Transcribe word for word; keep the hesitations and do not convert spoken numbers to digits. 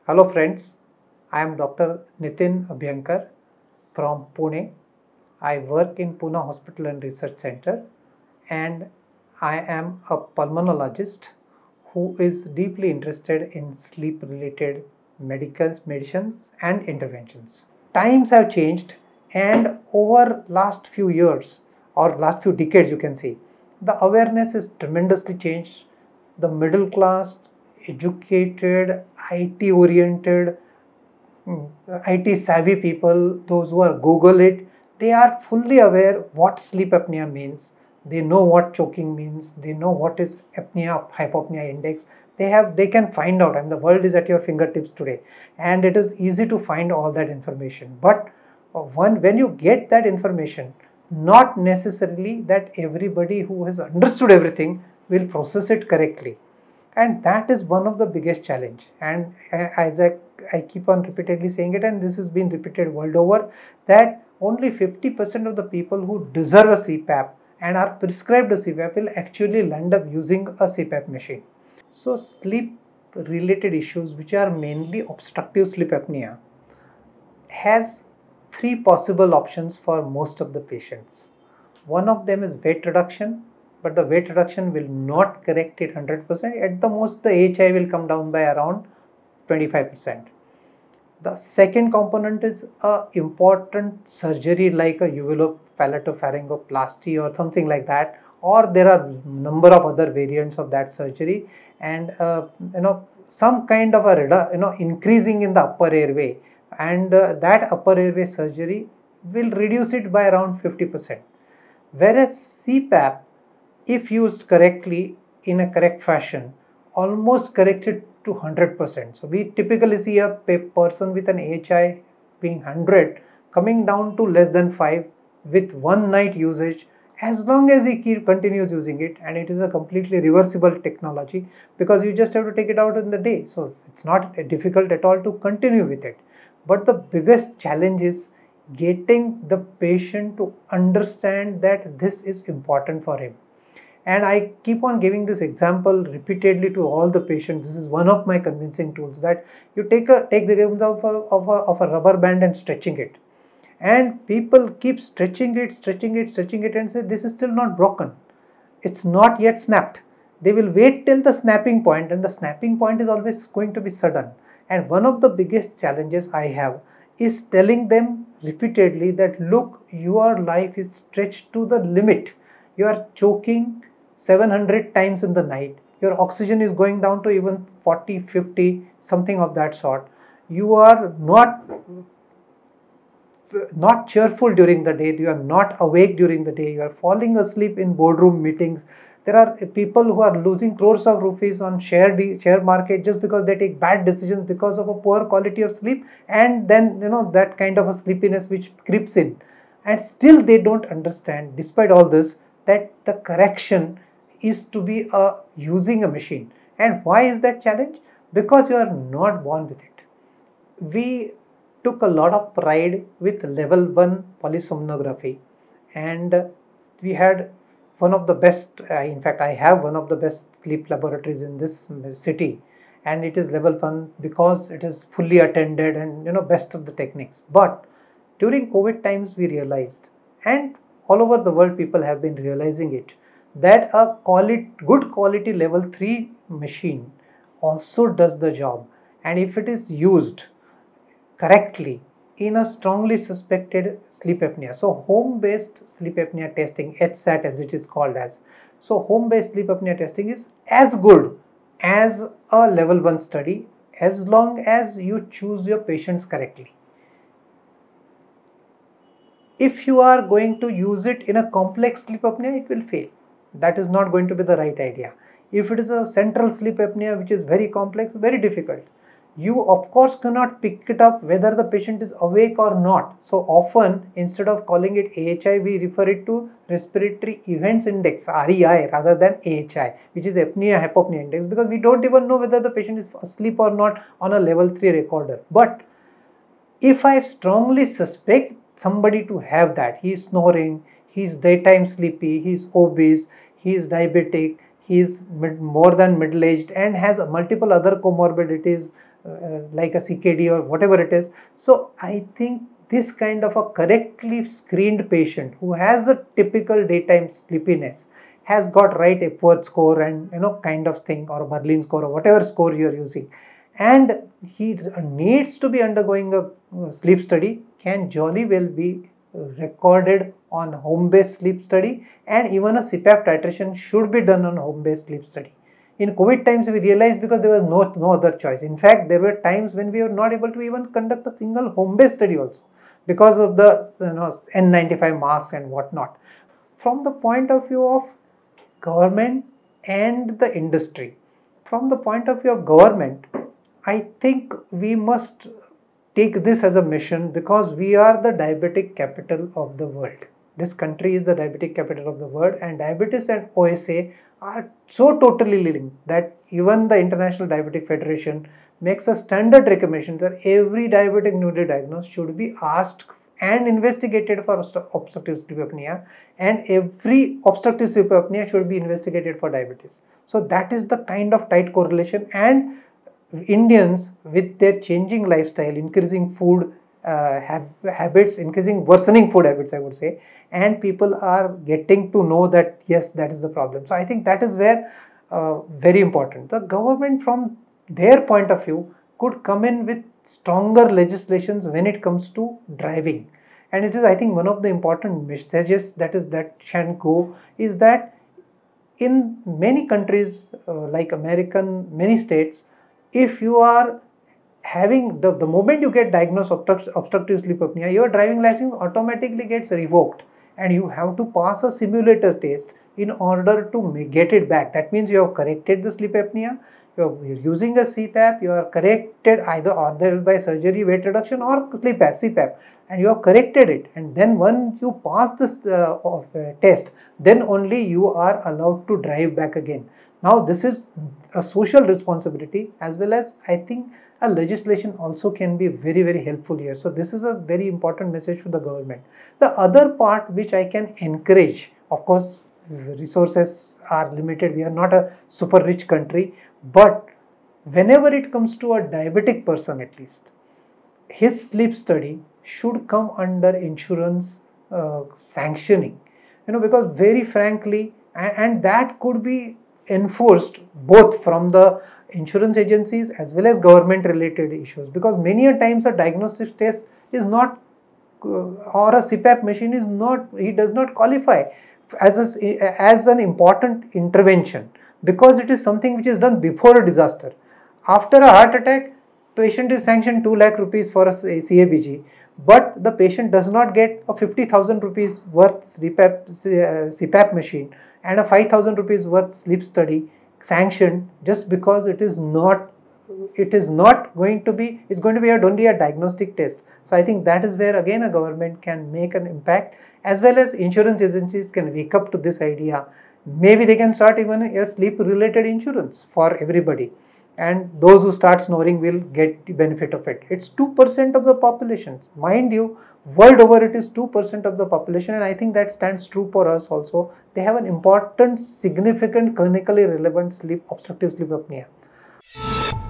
Hello friends, I am Doctor Nitin Abhyankar from Pune. I work in Pune Hospital and Research Center and I am a pulmonologist who is deeply interested in sleep related medical medicines and interventions. Times have changed and over last few years or last few decades you can say, the awareness is tremendously changed. The middle class, educated, I T oriented, I T savvy people, those who are Google it, they are fully aware what sleep apnea means. They know what choking means. They know what is apnea, hypopnea index. They have, they can find out, and the world is at your fingertips today. And it is easy to find all that information. But one, when you get that information, not necessarily that everybody who has understood everything will process it correctly. And that is one of the biggest challenge. And as I, I keep on repeatedly saying it, and this has been repeated world over, that only fifty percent of the people who deserve a C PAP and are prescribed a C PAP will actually end up using a C PAP machine. So sleep related issues, which are mainly obstructive sleep apnea, has three possible options for most of the patients. One of them is weight reduction, but the weight reduction will not correct it one hundred percent. At the most, the A H I will come down by around twenty-five percent. The second component is a important surgery like a uvulopalatopharyngoplasty or something like that, or there are number of other variants of that surgery, and uh, you know some kind of a you know increasing in the upper airway, and uh, that upper airway surgery will reduce it by around fifty percent. Whereas C PAP, if used correctly in a correct fashion, almost corrected to one hundred percent. So we typically see a person with an A H I being one hundred coming down to less than five with one night usage, as long as he keep, continues using it, and it is a completely reversible technology because you just have to take it out in the day. So it's not difficult at all to continue with it. But the biggest challenge is getting the patient to understand that this is important for him. And I keep on giving this example repeatedly to all the patients. This is one of my convincing tools, that you take a take the example of a, of a, of a rubber band and stretching it. And people keep stretching it, stretching it, stretching it and say, this is still not broken. It's not yet snapped. They will wait till the snapping point, and the snapping point is always going to be sudden. And one of the biggest challenges I have is telling them repeatedly that, look, your life is stretched to the limit. You are choking seven hundred times in the night. Your oxygen is going down to even forty, fifty, something of that sort. You are not not cheerful during the day. You are not awake during the day. You are falling asleep in boardroom meetings. There are people who are losing crores of rupees on share share market just because they take bad decisions because of a poor quality of sleep, and then you know that kind of a sleepiness which creeps in, and still they don't understand, despite all this, that the correction is to be a using a machine. And why is that challenge? Because you are not born with it. We took a lot of pride with level one polysomnography, and we had one of the best, uh, in fact I have one of the best sleep laboratories in this city, and it is level one because it is fully attended and you know best of the techniques. But during COVID times we realized, and all over the world people have been realizing it, that a quality, good quality level three machine also does the job, and if it is used correctly in a strongly suspected sleep apnea. So home-based sleep apnea testing, H SAT as it is called as. So home-based sleep apnea testing is as good as a level one study as long as you choose your patients correctly. If you are going to use it in a complex sleep apnea, it will fail. That is not going to be the right idea. If it is a central sleep apnea which is very complex, very difficult, you of course cannot pick it up whether the patient is awake or not. So often, instead of calling it A H I, we refer it to respiratory events index, R E I, rather than A H I, which is apnea hypopnea index, because we don't even know whether the patient is asleep or not on a level three recorder. But if I strongly suspect somebody to have that, he is snoring, he is daytime sleepy, he is obese, he is diabetic, he is mid, more than middle aged and has multiple other comorbidities, uh, like a C K D or whatever it is. So I think this kind of a correctly screened patient who has a typical daytime sleepiness has got right Epworth score and you know kind of thing, or Berlin score, or whatever score you are using, and he needs to be undergoing a sleep study, can jolly well be recorded on home-based sleep study, and even a C PAP titration should be done on home-based sleep study. In COVID times, we realized because there was no, no other choice. In fact, there were times when we were not able to even conduct a single home-based study also because of the you know, N ninety-five masks and whatnot. From the point of view of government and the industry, from the point of view of government, I think we must take this as a mission because we are the diabetic capital of the world. This country is the diabetic capital of the world, and diabetes and O S A are so totally linked that even the International Diabetic Federation makes a standard recommendation that every diabetic newly diagnosed should be asked and investigated for obstructive sleep apnea, and every obstructive sleep apnea should be investigated for diabetes. So that is the kind of tight correlation, and Indians with their changing lifestyle, increasing food uh, hab habits, increasing worsening food habits, I would say, and people are getting to know that yes, that is the problem. So I think that is where uh, very important. The government from their point of view could come in with stronger legislations when it comes to driving, and it is, I think, one of the important messages that is that can go is that in many countries uh, like American, many states, if you are having the, the moment you get diagnosed obstruct, obstructive sleep apnea, your driving license automatically gets revoked and you have to pass a simulator test in order to get it back. That means you have corrected the sleep apnea, you are using a C PAP, you are corrected either either by surgery, weight reduction, or sleep apnea, C PAP, and you have corrected it, and then once you pass this uh, uh, test, then only you are allowed to drive back again. Now this is a social responsibility, as well as I think a legislation also can be very very helpful here. So this is a very important message to the government. The other part which I can encourage, of course resources are limited, we are not a super rich country, but whenever it comes to a diabetic person, at least his sleep study should come under insurance uh, sanctioning, you know, because very frankly, and, and that could be enforced both from the insurance agencies as well as government related issues, because many a times a diagnostic test is not uh, or a C PAP machine is not, he does not qualify as a, as an important intervention, because it is something which is done before a disaster. After a heart attack, patient is sanctioned two lakh rupees for a C A B G, but the patient does not get a fifty thousand rupees worth C PAP, C PAP machine and a five thousand rupees worth sleep study sanctioned just because it is not it is not going to be, it's going to be only a diagnostic test. So I think that is where again a government can make an impact, as well as insurance agencies can wake up to this idea. Maybe they can start even a sleep related insurance for everybody, and those who start snoring will get the benefit of it. It's two percent of the population, mind you, world over it is two percent of the population, and I think that stands true for us also. They have an important, significant, clinically relevant sleep, obstructive sleep apnea.